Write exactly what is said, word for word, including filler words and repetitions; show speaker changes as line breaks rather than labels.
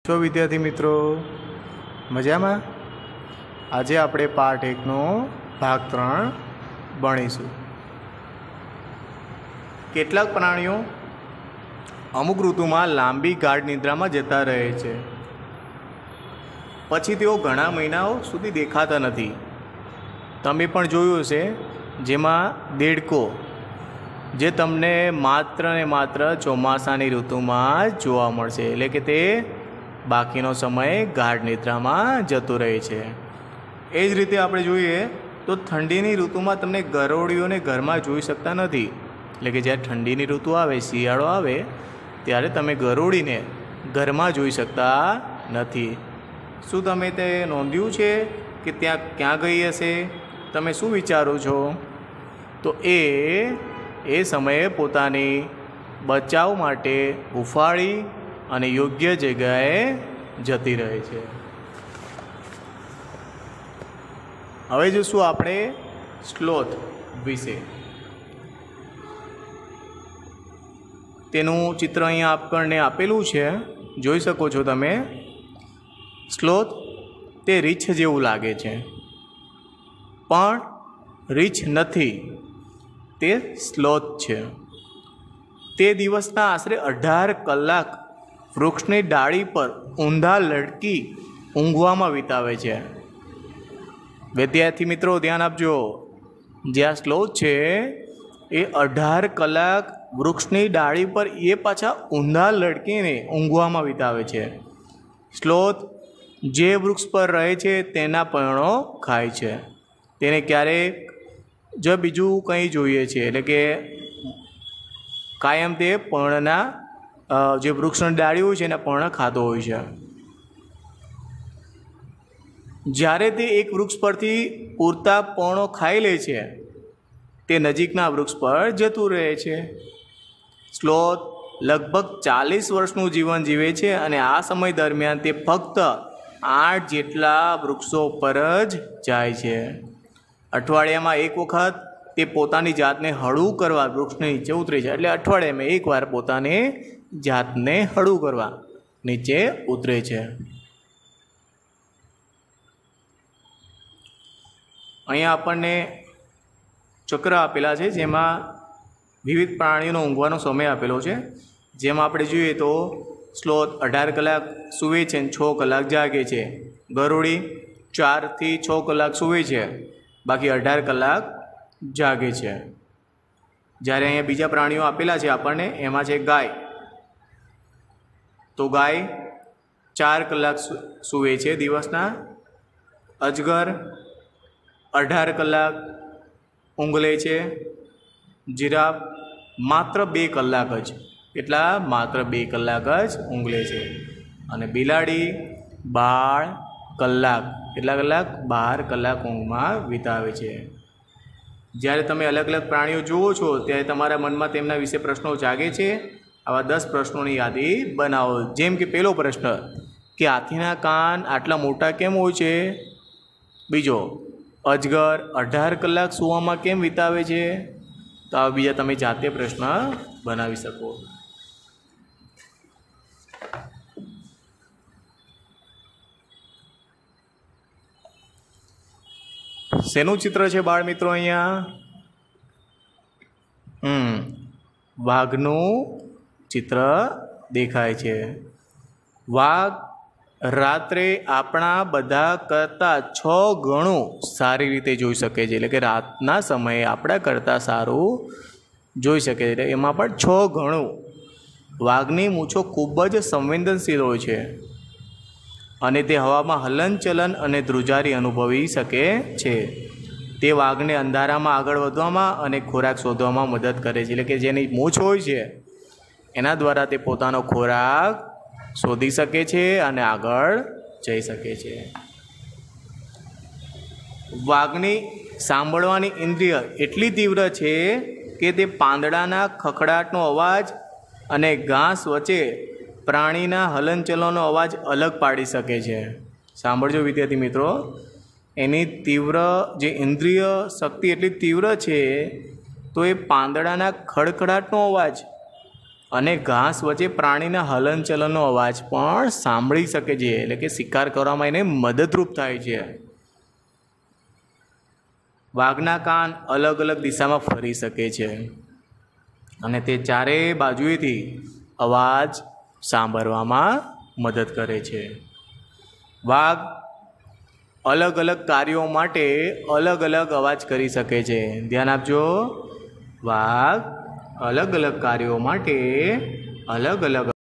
છો વિદ્યાર્થી મિત્રો, મજામાં? આજે આપણે પાઠ એકનો ભાગ ત્રણ ભણીશું. કેટલાક પ્રાણીઓ અમુક ઋતુમાં લાંબી ગાઢ નિદ્રામાં જતા રહે છે, પછી તેઓ ઘણા મહિનાઓ સુધી દેખાતા નથી. તમે પણ જોયું હશે, જેમાં દેડકો, જે તમને માત્ર ને માત્ર ચોમાસાની ઋતુમાં જ જોવા મળશે, એટલે કે તે બાકીનો સમય ગાઢ નિદ્રામાં જતો રહે છે. એ જ રીતે આપણે જોઈએ તો ઠંડીની ઋતુમાં તમને ગરોળીઓને ઘરમાં જોઈ શકતા નથી. એટલે કે જ્યારે ઠંડીની ઋતુ આવે, શિયાળો આવે, ત્યારે તમે ગરોળીને ઘરમાં જોઈ શકતા નથી. શું તમે તે નોંધ્યું છે કે ત્યાં ક્યાં ગઈ હશે? તમે શું વિચારો છો? તો એ એ સમયે પોતાની બચાવ માટે હુંફાળી અને યોગ્ય જગ્યાએ જતી રહે છે. હવે જોશું આપણે સ્લોથ વિશે. તેનું ચિત્ર અહીંયા આપણને આપેલું છે, જોઈ શકો છો તમે. સ્લોથ તે રીંછ જેવું લાગે છે, પણ રીંછ નથી, તે સ્લોથ છે. તે દિવસના આશરે અઢાર કલાક વૃક્ષની ડાળી પર ઊંધા લટકી ઊંઘવામાં વિતાવે છે. વિદ્યાર્થી મિત્રો ધ્યાન આપજો, જે આ સ્લોથ છે એ અઢાર કલાક વૃક્ષની ડાળી પર એ પાછા ઊંધા લટકીને ઊંઘવામાં વિતાવે છે. સ્લોથ જે વૃક્ષ પર રહે છે તેના પર્ણો ખાય છે. તેને ક્યારેક જો બીજું કંઈ જોઈએ છે, એટલે કે કાયમ તે પર્ણના જે વૃક્ષની ડાળી હોય છે એના પર્ણ ખાતો હોય છે. જ્યારે તે એક વૃક્ષ પરથી પૂરતા પર્ણો ખાઈ લે છે, તે નજીકના વૃક્ષ પર જતું રહે છે. સ્લોથ લગભગ ચાલીસ વર્ષનું જીવન જીવે છે અને આ સમય દરમિયાન તે ફક્ત આઠ જેટલા વૃક્ષો પર જ જાય છે. અઠવાડિયામાં એક વખત તે પોતાની જાતને હળવું કરવા વૃક્ષની નીચે ઉતરે છે. એટલે અઠવાડિયામાં એકવાર પોતાને જાતને હળવું કરવા નીચે ઉતરે છે. અહીંયા આપણને ચક્ર આપેલા છે, જેમાં વિવિધ પ્રાણીઓનો ઊંઘવાનો સમય આપેલો છે. જેમાં આપણે જોઈએ તો સ્લોથ અઢાર કલાક સૂવે છે અને છ કલાક જાગે છે. ગરોળી ચારથી છ કલાક સૂવે છે, બાકી અઢાર કલાક જાગે છે. જ્યારે અહીંયા બીજા પ્રાણીઓ આપેલા છે આપણને, એમાં છે ગાય. તો ગાય ચાર કલાક સૂવે છે દિવસના. અજગર અઢાર કલાક ઊંઘ લે છે. જીરાફ માત્ર બે કલાક જ, એટલા માત્ર બે કલાક જ ઊંઘ લે છે. અને બિલાડી બાર કલાક, કેટલા કલાક? બાર કલાક ઊંઘમાં વિતાવે છે. જ્યારે તમે અલગ અલગ પ્રાણીઓ જુઓ છો ત્યારે તમારા મનમાં તેમના વિશે પ્રશ્નો જાગે છે. આવા દસ પ્રશ્નોની યાદી બનાવો. જેમ કે પહેલો પ્રશ્ન, કે હાથીના કાન આટલા મોટા કેમ હોય છે? બીજો, અજગર અઢાર કલાક સૂવામાં કેમ વિતાવે છે? તો આ બીજા તમે જાતે પ્રશ્ન બનાવી શકો. શેનું ચિત્ર છે બાળ મિત્રો? અહીંયા હમ વાઘનું ચિત્ર દેખાય છે. વાઘ રાત્રે આપણા બધા કરતાં છ ગણું સારી રીતે જોઈ શકે છે. એટલે કે રાતના સમયે આપણા કરતાં સારું જોઈ શકે છે. એટલે એમાં પણ છ ગણું. વાઘની મૂછો ખૂબ જ સંવેદનશીલ હોય છે અને તે હવામાં હલનચલન અને ધ્રુજારી અનુભવી શકે છે. તે વાઘને અંધારામાં આગળ વધવામાં અને ખોરાક શોધવામાં મદદ કરે છે. એટલે કે જેની મૂછ હોય છે એના દ્વારા તે પોતાનો ખોરાક શોધી શકે છે અને આગળ જઈ શકે છે. વાઘની સાંભળવાની ઇન્દ્રિય એટલી તીવ્ર છે કે તે પાંદડાના ખખડાટનો અવાજ અને ઘાસ વચ્ચે પ્રાણીના હલનચલનનો અવાજ અલગ પાડી શકે છે. સાંભળજો વિદ્યાર્થી મિત્રો, એની તીવ્ર જે ઇન્દ્રિય શક્તિ એટલી તીવ્ર છે તો એ પાંદડાના ખડખડાટનો અવાજ અને ઘાસ વચ્ચે પ્રાણીના હલનચલનનો અવાજ પણ સાંભળી શકે છે, એટલે કે શિકાર કરવામાં એને મદદરૂપ થાય છે. વાઘના કાન અલગ અલગ દિશામાં ફરી શકે છે અને તે ચારેય બાજુએથી અવાજ સાંભળવામાં મદદ કરે છે. વાઘ અલગ અલગ કાર્યો માટે અલગ અલગ અવાજ કરી શકે છે. ધ્યાન આપજો, વાઘ અલગ અલગ કાર્યો માટે અલગ અલગ